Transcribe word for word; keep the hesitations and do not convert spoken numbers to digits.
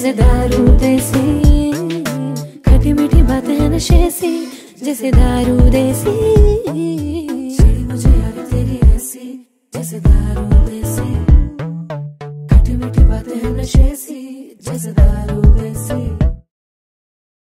जैसे दारू देसी, खटी मीठी बातें हैं नशे सी, जैसे दारू देसी। चिड़ी मुझे याद तेरी ऐसी, जैसे दारू देसी, खटी मीठी बातें हैं नशे सी, जैसे दारू देसी।